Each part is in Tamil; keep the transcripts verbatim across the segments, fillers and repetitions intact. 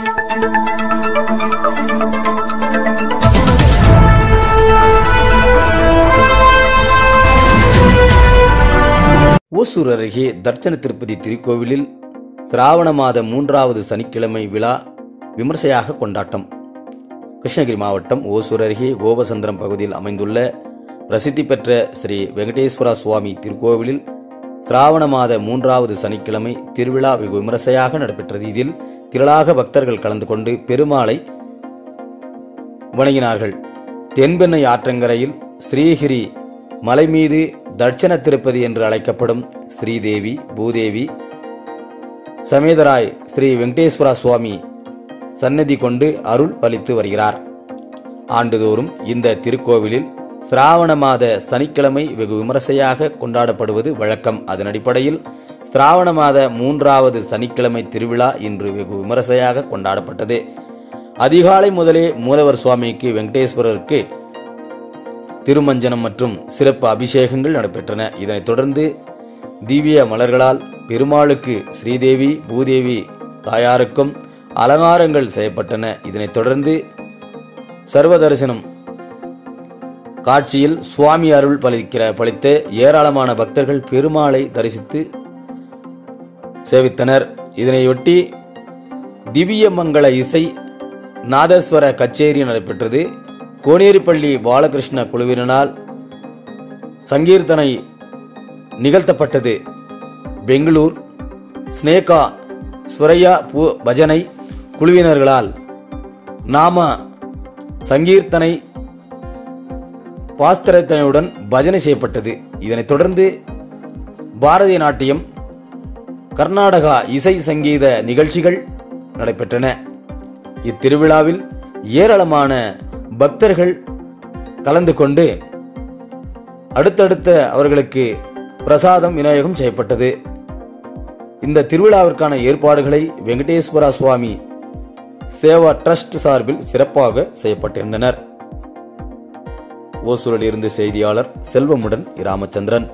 ஓசூர் அருகே தர்ச்சன திருப்பதி திருக்கோவிலில் சிராவண மாத மூன்றாவது சனிக்கிழமை விழா விமர்சையாக கொண்டாட்டம். கிருஷ்ணகிரி மாவட்டம் ஓசூர் அருகே கோபசந்திரம் பகுதியில் அமைந்துள்ள பிரசித்தி பெற்ற ஸ்ரீ வெங்கடேஸ்வர சுவாமி திருக்கோவிலில் சிராவண மாத மூன்றாவது சனிக்கிழமை திருவிழா வெகு விமர்சையாக நடைபெற்றது. இதில் திரளாக பக்தர்கள் கலந்து கொண்டு பெருமாளை வணங்கினார்கள். தென்பெண்ணை ஆற்றங்கரையில் ஸ்ரீகிரி மலை மீது தட்சண திருப்பதி என்று அழைக்கப்படும் ஸ்ரீதேவி பூதேவி சமேதராய் ஸ்ரீ வெங்கடேஸ்வர சுவாமி சன்னதி கொண்டு அருள் பலித்து வருகிறார். ஆண்டுதோறும் இந்த திருக்கோவிலில் சிராவண மாத சனிக்கிழமை வெகு விமர்சையாக கொண்டாடப்படுவது வழக்கம். அதன் அடிப்படையில் சிராவண மாத மூன்றாவது சனிக்கிழமை திருவிழா இன்று வெகு விமர்சையாக கொண்டாடப்பட்டது. அதிகாலை முதலே மூலவர் சுவாமிக்கு வெங்கடேஸ்வரருக்கு திருமஞ்சனம் மற்றும் சிறப்பு அபிஷேகங்கள் நடைபெற்றன. இதனைத் தொடர்ந்து திவ்ய மலர்களால் பெருமாளுக்கு ஸ்ரீதேவி பூதேவி தாயாருக்கும் அலங்காரங்கள் செய்யப்பட்டன. இதனைத் தொடர்ந்து சர்வ தரிசனம் காட்சியில் சுவாமி அருள் பலிக்கிற பலித்த ஏராளமான பக்தர்கள் பெருமாளை தரிசித்து சேவித்தனர். இதனையொட்டி திவ்ய மங்கள இசை நாதஸ்வர கச்சேரி நடைபெற்றது. கோனேரிப்பள்ளி பாலகிருஷ்ண குழுவினரால் சங்கீர்த்தனை நிகழ்த்தப்பட்டது. பெங்களூர் ஸ்னேகா ஸ்வரையா பூ பஜனை குழுவினர்களால் நாம சங்கீர்த்தனை பாஸ்திரத்தனையுடன் பஜனை செய்யப்பட்டது. இதனைத் தொடர்ந்து பாரதிய நாட்டியம் கர்நாடகா இசை சங்கீத நிகழ்ச்சிகள் நடைபெற்றன. இத்திருவிழாவில் ஏராளமான பக்தர்கள் கலந்து கொண்டு அடுத்தடுத்த அவர்களுக்கு பிரசாதம் விநியோகம் செய்யப்பட்டது. இந்த திருவிழாவிற்கான ஏற்பாடுகளை வெங்கடேஸ்வர சுவாமி சேவா டிரஸ்ட் சார்பில் சிறப்பாக செய்யப்பட்டிருந்தனர். ஓசூரில் இருந்து செய்தியாளர் செல்வமுடன் ராமச்சந்திரன்.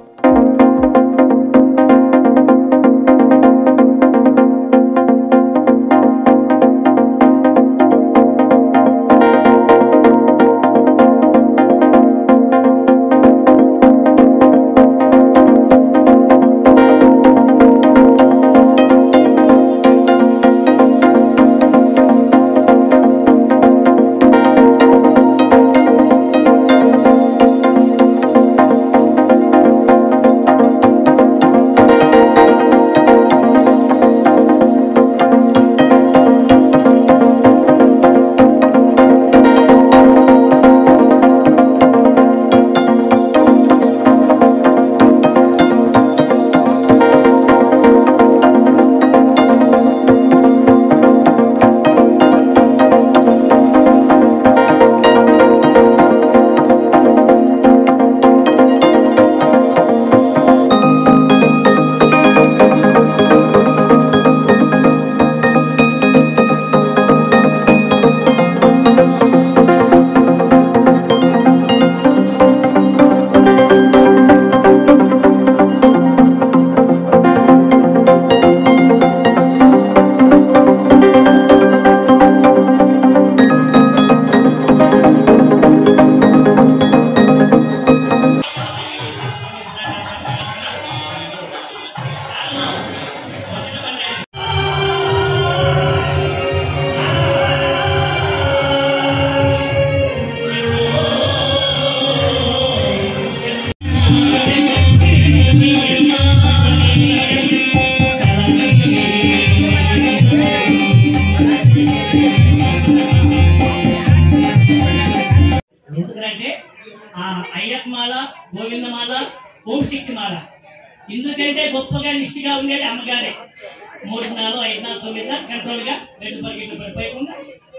అయ్యప్పమాల గోవిందమాల ఓంశక్తిమాల ఇందుకంటే గొప్పగా నిష్ఠగా ఉండేది అమ్మగారే. మూడు నాలుగు ఐదు నాలుగు తొమ్మిది కంట్రోల్ గా రెండు పరిగెట్లు పడిపోయకుండా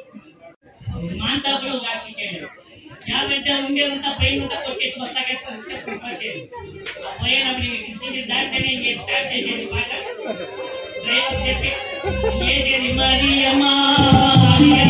మాంతా కూడా వాక్షించేది. యాభంటే ఉండేదంతా పైన కొట్టేది వస్తాకేస్తారు పోయినప్పుడు నిశ్చిత దాంట్లోనే స్టార్ట్ చేసేది మాట డ్రైవర్ చెప్పి చేసేది మరి అమ్మా